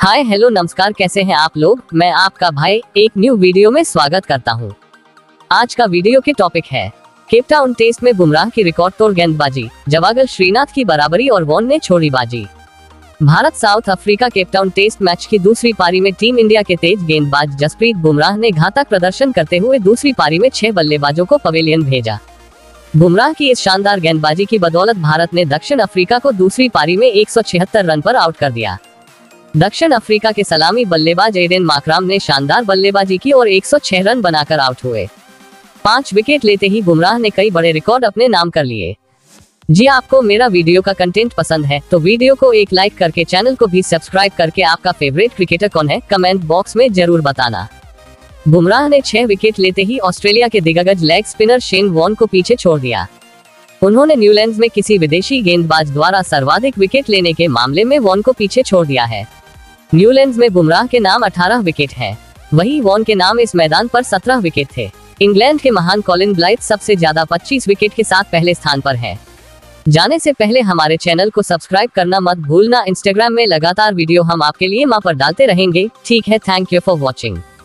Hi hello नमस्कार, कैसे हैं आप लोग। मैं आपका भाई एक न्यू वीडियो में स्वागत करता हूं। आज का वीडियो के टॉपिक है केपटाउन टेस्ट में बुमराह की रिकॉर्ड तोड़ गेंदबाजी, जवागल श्रीनाथ की बराबरी और वॉन ने छोड़ी बाजी। Bharat South Africa Cape Town test match की दूसरी पारी में टीम इंडिया के तेज गेंदबाज जसप्रीत बुमराह ने घातक प्रदर्शन करते हुए दूसरी पारी में 6 बल्लेबाजों को पवेलियन भेजा। बुमराह की इस शानदार गेंदबाजी की बदौलत भारत ने दक्षिण अफ्रीका को दूसरी पारी में 176 रन पर आउट कर दिया। दक्षिण अफ्रीका के सलामी बल्लेबाज एडेन माकराम ने शानदार बल्लेबाजी की और 106 रन बनाकर आउट हुए। 5 विकेट लेते ही बुमराह ने कई बड़े रिकॉर्ड अपने नाम कर लिए। जी आपको मेरा वीडियो का कंटेंट पसंद है तो वीडियो को एक लाइक करके चैनल को भी सब्सक्राइब करके आपका फेवरेट क्रिकेटर कौन है कमेंट बॉक्स में जरूर बताना। बुमराह ने 6 विकेट लेते ही ऑस्ट्रेलिया के दिग्गज लेग स्पिनर शेन वॉन को पीछे छोड़ दिया। उन्होंने न्यूजीलैंड में किसी विदेशी गेंदबाज द्वारा सर्वाधिक विकेट लेने के मामले में वॉन को पीछे छोड़ दिया है। न्यूजीलैंड में बुमराह के नाम 18 विकेट हैं, वहीं वॉन के नाम इस मैदान पर 17 विकेट थे। इंग्लैंड के महान कॉलिन ब्लाइथ सबसे ज्यादा 25 विकेट के साथ पहले स्थान पर है। जाने से पहले हमारे चैनल को सब्सक्राइब करना मत भूलना। इंस्टाग्राम में लगातार वीडियो हम आपके लिए वहां पर डालते रहेंगे। ठीक है, थैंक यू फॉर वॉचिंग।